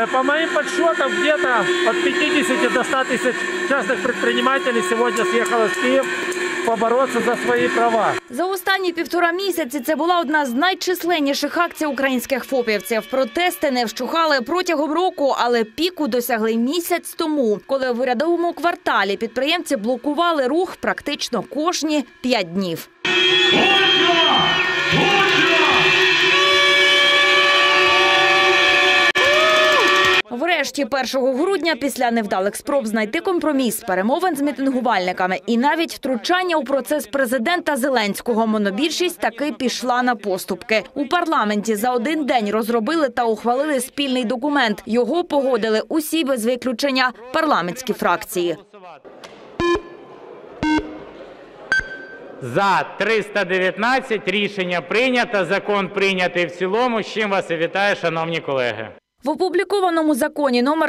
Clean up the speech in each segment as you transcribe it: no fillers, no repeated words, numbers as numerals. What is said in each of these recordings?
По моим подсчетам, где-то от 50 до 100 тысяч частных предпринимателей сегодня съехало в Киев побороться за свої права. За останні 1,5 місяці це була одна з найчисленніших акцій українських фопівців. Протести не вщухали протягом року, але піку досягли місяць тому, коли в урядовому кварталі підприємці блокували рух практично кожні 5 днів. Врешті 1 грудня, після невдалих спроб знайти компроміс, перемовин з мітингувальниками і навіть втручання у процес президента Зеленського, монобільшість таки пішла на поступки. У парламенті за один день розробили та ухвалили спільний документ. Його погодили усі без виключення парламентські фракції. За 319 рішення прийнято, закон прийнятий в цілому, з чим вас і вітаю, шановні колеги. В опублікованому законі номер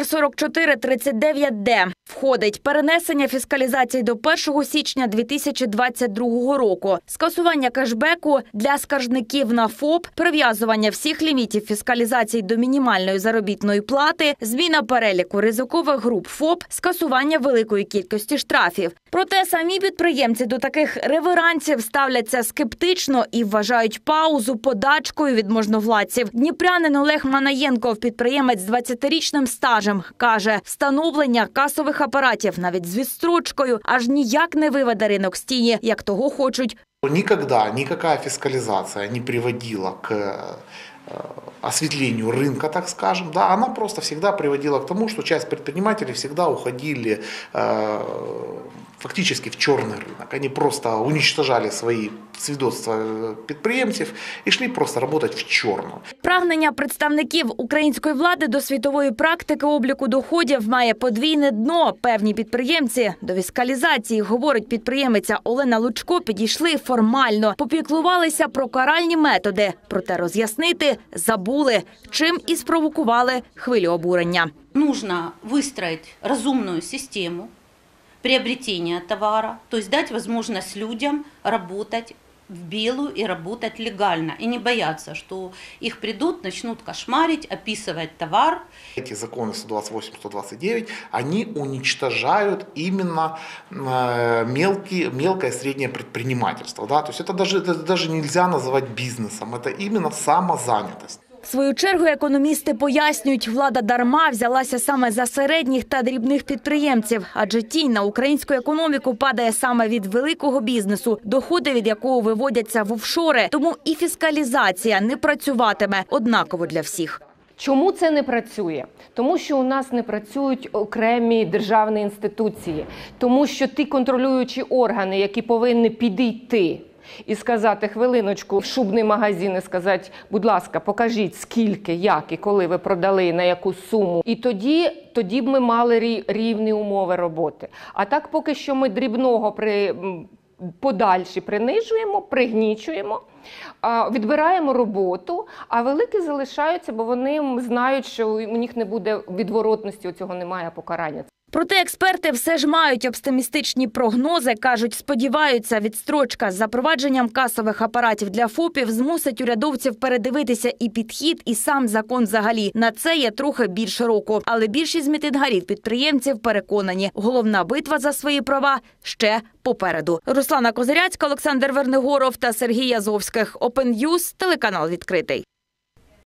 4439-д входить перенесення фіскалізації до 1 січня 2022 року, скасування кешбеку для скаржників на ФОП, прив'язування всіх лімітів фіскалізації до мінімальної заробітної плати, зміна переліку ризикових груп ФОП, скасування великої кількості штрафів. Проте самі підприємці до таких реверансів ставляться скептично і вважають паузу подачкою від можновладців. Дніпрянин Олег Манаєнков, підприємець з 20-річним стажем, каже, встановлення касових апаратів навіть з відстрочкою аж ніяк не виведе ринок з тіні, як того хочуть. Никогда никакая фискализация не приводила к осветлению рынка, так скажем. Да, она просто всегда приводила к тому, что часть предпринимателей всегда уходили фактически в черный рынок. Они просто уничтожали свої свідоцтва підприємців і йшли просто працювати в чорну. Прагнення представників української влади до світової практики обліку доходів має подвійне дно. Певні підприємці до фіскалізації, говорить підприємиця Олена Лучко, підійшли формально, попіклувалися про каральні методи. Проте роз'яснити забули, чим і спровокували хвилю обурення. Нужно выстроить разумную систему приобретения товара, то есть дать возможность людям работать в белую и работать легально, и не бояться, что их придут, начнут кошмарить, описывать товар. Эти законы 128-129, они уничтожают именно мелкое и среднее предпринимательство. Да? То есть это даже нельзя называть бизнесом, это именно самозанятость. В свою чергу економісти пояснюють, влада дарма взялася саме за середніх та дрібних підприємців, адже тінь на українську економіку падає саме від великого бізнесу, доходи від якого виводяться в офшори. Тому і фіскалізація не працюватиме однаково для всіх. Чому це не працює? Тому що у нас не працюють окремі державні інституції, тому що ті контролюючі органи, які повинні підійти і сказати, хвилиночку, в шубний магазин і сказати, будь ласка, покажіть, скільки, як і коли ви продали, на яку суму. І тоді б ми мали рівні умови роботи. А так поки що ми дрібного подальше принижуємо, пригнічуємо, відбираємо роботу, а великі залишаються, бо вони знають, що у них не буде відворотності, цього немає покарання. Проте експерти все ж мають оптимістичні прогнози. Кажуть, сподіваються, відстрочка з запровадженням касових апаратів для ФОПів змусить урядовців передивитися і підхід, і сам закон взагалі. На це є трохи більше року. Але більшість мітингарів-підприємців переконані, головна битва за свої права ще попереду. Руслана Козиряцька, Олександр Вернигоров та Сергій Язовських. Open News, телеканал «Відкритий».